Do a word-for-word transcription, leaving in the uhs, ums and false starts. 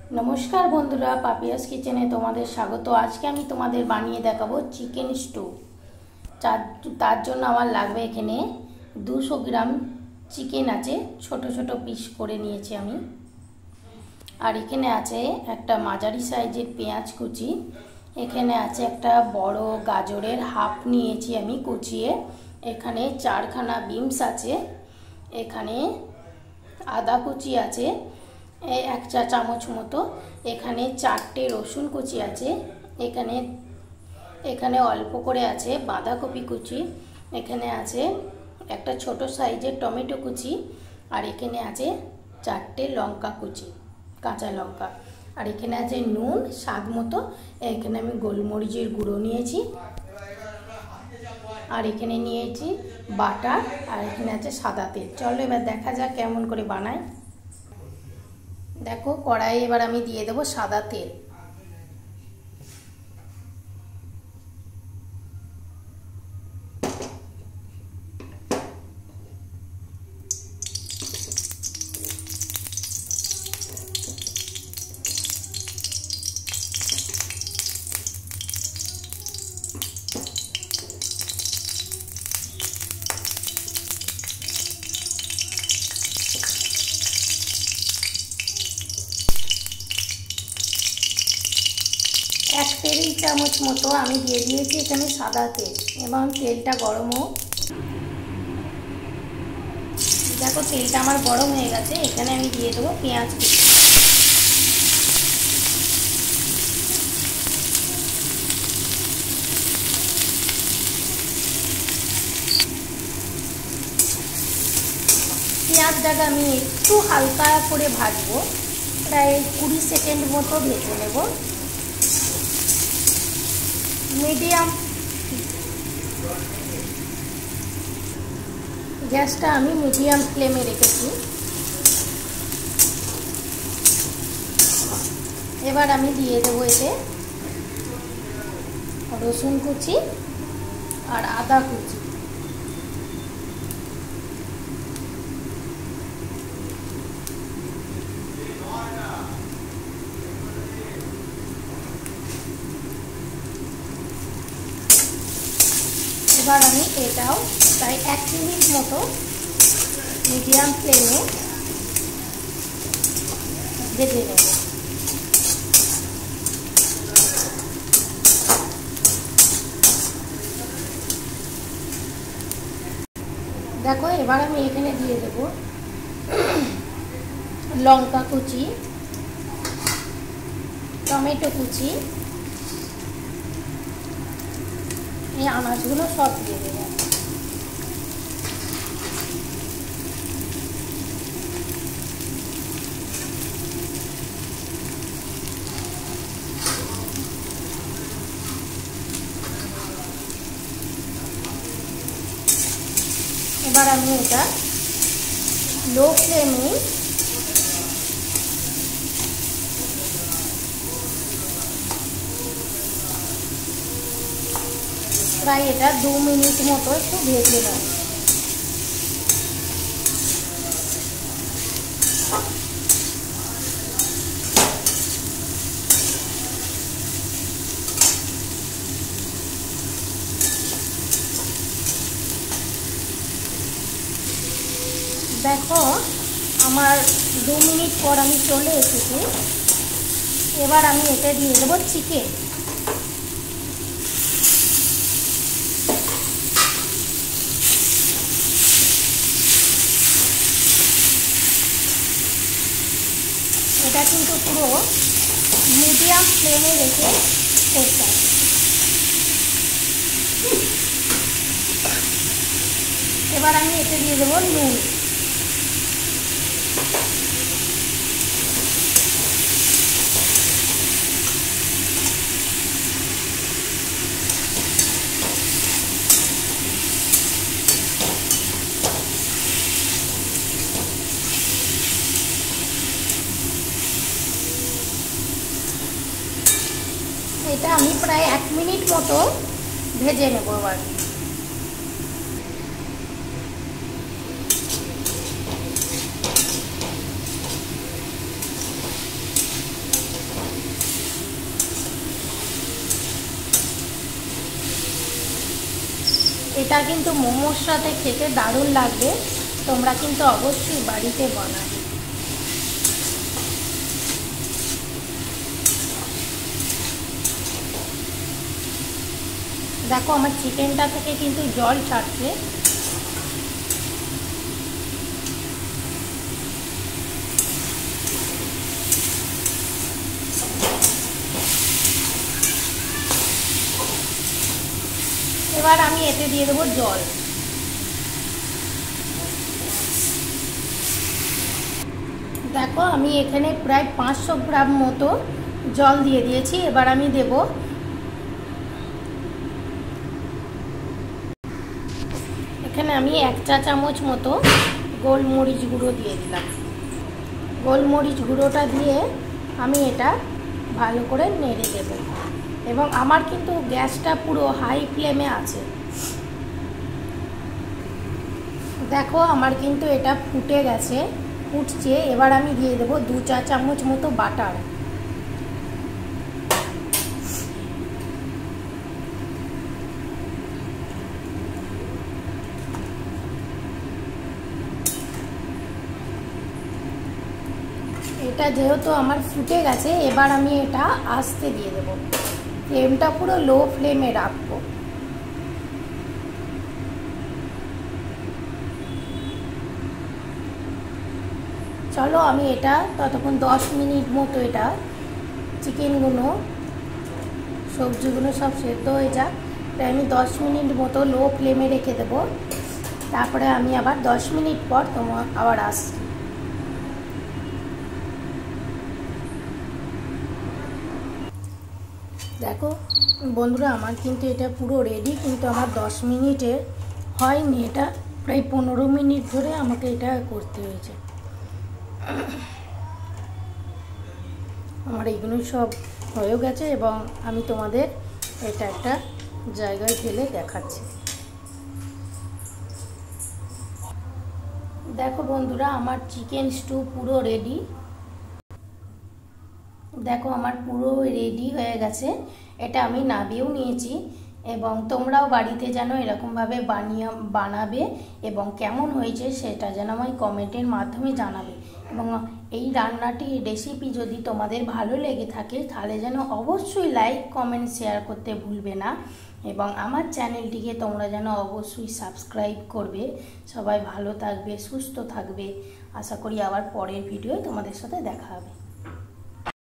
नमस्कार बंधुरा पापियास किचेने तुम्हारे स्वागत। आज के आमी तुम्हादेर बानिये देखाबो चिकेन स्टू। तार जोन्नो आमार लागबे एखाने दुशो ग्राम चिकेन आछे, छोटो छोटो पिस करे नियेछि आमी। आर एखाने आछे एकटा माझारी साइजेर पेंयाज कुचि, एखाने आछे एकटा बड़ो गाजरेर हाफ नियेछि आमी कुचिए, एखाने चारखाना बिन्स आछे, एखाने आदा कुचि आछे एक चा चामच मतो, एखाने चारटे रसुन कुचि आछे, एखाने एखाने अल्प करे आछे बाँधाकपि कुचि, एखाने आछे एकटा छोटो साइजेर टमेटो कुचि, और एखाने आछे चारटे लंका कुचि काँचा लंका, और एखाने आछे नुन स्वाद मतो, एखाने आमि गोलमरिचेर गुঁড়ো नियेछि, और एखाने नियेछि बाटार, और एखाने आछे सादा तेल। चलो एबार देखा जाक केमन करे बानाई। देखो कड़ाई एबार आमी दिए देव सादा तेल। एक टेबिल चामच मतो आमी दिए दिएछि एखाने सादा तेल एबं तेलटा गरम होक। देखो तेलटा आमार गरम हये गेछे, एखाने आमी दिए देबो पेंयाज कुचि। पेंयाजटाके आमी एकटु हालका करे भाजबो, प्राय कुड़ी सेकेंड मतो भेजे नेब। मीडियम गैसटा आमी मीडियम फ्लेमे रेखेछि। एबार आमी दिए देबो एते रसुन कुचि और आदा कुचि। এবার আমি এটাও প্রায় এক মিনিট মতো মিডিয়াম ফ্লেমে ভেজে নেব। দেখো এবার আমি এখানে দিয়ে দেব লঙ্কা কুচি, টমেটো কুচি, এই আনাজগুলো সব দিয়ে দেব। এবার আমি এটা লো ফ্লেমে প্রায় এটা দু মিনিট মতো একটু ভেজে নেব। দেখো আমার দু মিনিট পর আমি চলে এসেছি। এবার আমি এটা দিয়ে দেবো চিকেন। এটা কিন্তু পুরো মিডিয়াম ফ্লেমে রেখে করতে হবে। এবার আমি এতে দিয়ে দেবো নুন। এটা আমি প্রায় এক মিনিট মতো ভেজে নেব। এবার এটা কিন্তু মোমোর সাথে খেতে দারুণ লাগবে। তোমরা কিন্তু অবশ্যই বাড়িতে বানাবে। দেখো আমার চিকেনটা থেকে কিন্তু জল ছাড়ছে। এবার আমি এতে দিয়ে দেবো জল। দেখো আমি এখানে প্রায় পাঁচশো গ্রাম মতো জল দিয়ে দিয়েছি। এবার আমি দেব এখানে আমি এক চা চামচ মতো গোলমরিচ গুঁড়ো দিয়ে দিলাম। গোলমরিচ গুঁড়োটা দিয়ে আমি এটা ভালো করে নেড়ে দেব। এবং আমার কিন্তু গ্যাসটা পুরো হাই ফ্লেমে আছে। দেখো আমার কিন্তু এটা ফুটে গেছে, ফুটছে। এবার আমি দিয়ে দেবো দু চা চামচ মতো বাটার। এটা যেহেতু আমার ফুটে গেছে, এবার আমি এটা আস্তে দিয়ে দেবো। ফ্লেমটা পুরো লো ফ্লেমে রাখবো। চলো আমি এটা ততক্ষণ দশ মিনিট মতো এটা চিকেনগুলো সবজিগুলো সব সেদ্ধ হয়ে যাক। তাই আমি দশ মিনিট মতো লো ফ্লেমে রেখে দেবো। তারপরে আমি আবার দশ মিনিট পর তোমার আবার আসছি। দেখো বন্ধুরা আমার কিন্তু এটা পুরো রেডি, কিন্তু আমার দশ মিনিটে হয়নি। এটা প্রায় পনেরো মিনিট ধরে আমাকে এটা করতে হয়েছে। আমার এইগুলো সব হয়ে গেছে এবং আমি তোমাদের এটা একটা জায়গায় ফেলে দেখাচ্ছি। দেখো বন্ধুরা আমার চিকেন স্টু পুরো রেডি। দেখো আমার পুরো রেডি হয়ে গেছে। এটা আমি নামিয়েও নিয়েছি এবং তোমরাও বাড়িতে যেন এরকমভাবে বানিয়ে বানাবে এবং কেমন হয়েছে সেটা যেন আমায় কমেন্টের মাধ্যমে জানাবে। এবং এই রান্নাটি রেসিপি যদি তোমাদের ভালো লেগে থাকে তাহলে যেন অবশ্যই লাইক কমেন্ট শেয়ার করতে ভুলবে না। এবং আমার চ্যানেলটিকে তোমরা যেন অবশ্যই সাবস্ক্রাইব করবে। সবাই ভালো থাকবে, সুস্থ থাকবে। আশা করি আবার পরের ভিডিও তোমাদের সাথে দেখা হবে।